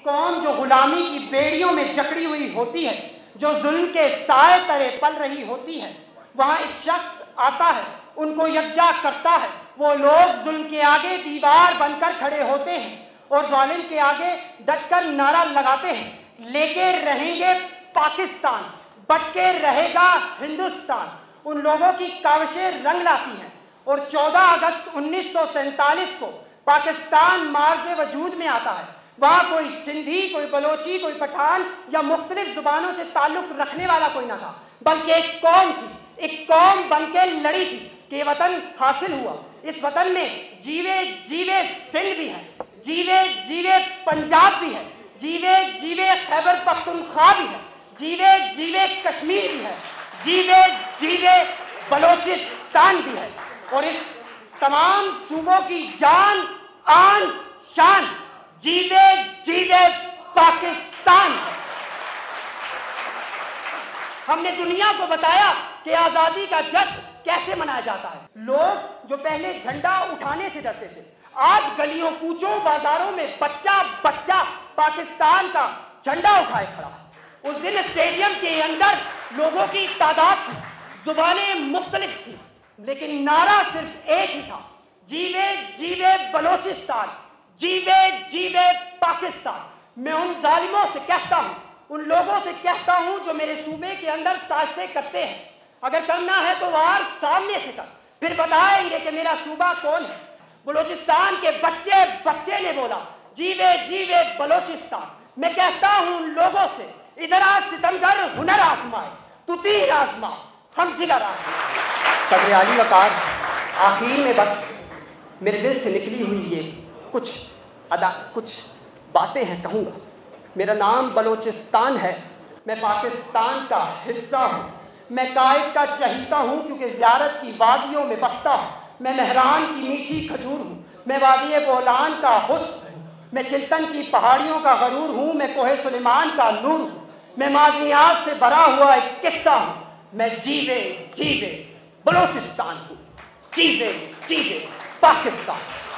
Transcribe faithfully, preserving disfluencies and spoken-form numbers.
कौम जो गुलामी की बेड़ियों में जकड़ी हुई होती है, जो जुल्म के साए तले पल रही होती है, वहाँ एक शख्स आता है, उनको यकजा करता है। वो लोग जुल्म के आगे दीवार बनकर खड़े होते हैं और जालिम के आगे डटकर नारा लगाते हैं, लेके रहेंगे पाकिस्तान, बटके रहेगा हिंदुस्तान। उन लोगों की काविशें रंग लाती हैं और चौदह अगस्त उन्नीस सौ सैंतालीस को पाकिस्तान मार्ज़े वजूद में आता है। वहाँ कोई सिंधी, कोई बलोची, कोई पठान या मुख्तलिफ जुबानों से ताल्लुक़ रखने वाला कोई ना था, बल्कि एक कौम थी, एक कौम बन के लड़ी थी कि वतन हासिल हुआ। इस वतन में जीवे जीवे सिंध भी है, जीवे जीवे पंजाब भी है, जीवे जीवे खैबर पख्तूनख्वा भी है, जीवे जीवे कश्मीर भी है, जीवे जीवे बलोचिस्तान भी है। और इस तमाम सूबों की जान आन शान जीवे जीवे पाकिस्तान है। हमने दुनिया को बताया कि आज़ादी का जश्न कैसे मनाया जाता है। लोग जो पहले झंडा उठाने से डरते थे, आज गलियों कूचों बाजारों में बच्चा बच्चा पाकिस्तान का झंडा उठाए खड़ा है। उस दिन स्टेडियम के अंदर लोगों की तादाद थी, जुबानें मुख्तलिफ थी, लेकिन नारा सिर्फ एक ही था, जीवे जीवे बलोचिस्तान, जीवे जीवे पाकिस्तान। मैं उन जालिमों से कहता हूँ, उन लोगों से कहता हूँ जो मेरे सूबे के अंदर साजिशें करते हैं, अगर करना है तो वार सामने से कर, फिर बताएंगे कि मेरा सूबा कौन है। बलोचिस्तान के बच्चे बच्चे ने बोला, जीवे जीवे बलोचिस्तान। मैं कहता हूँ उन लोगों से, इधर आज सितमगर हुनर आजमाए, तू तीर आजमा, हम जिगर आजमाए। सदर आली वकार, आखिर में बस मेरे दिल से निकली हुई ये कुछ अदा कुछ बातें हैं कहूँगा। मेरा नाम बलोचिस्तान है, मैं पाकिस्तान का हिस्सा हूँ। मैं कायद का चहीता हूँ क्योंकि ज़ियारत की वादियों में बसता हूँ। मैं मेहरान की मीठी खजूर हूँ, मैं वादी बोलान का हुस्न हूँ, मैं चिल्तन की पहाड़ियों का गरूर हूँ, मैं कोहे सुलेमान का नूर हूँ, मैं मादनियात से भरा हुआ एक किस्सा हूँ। मैं जीवे जीवे बलोचिस्तान हूँ, जीवे जीवे पाकिस्तान।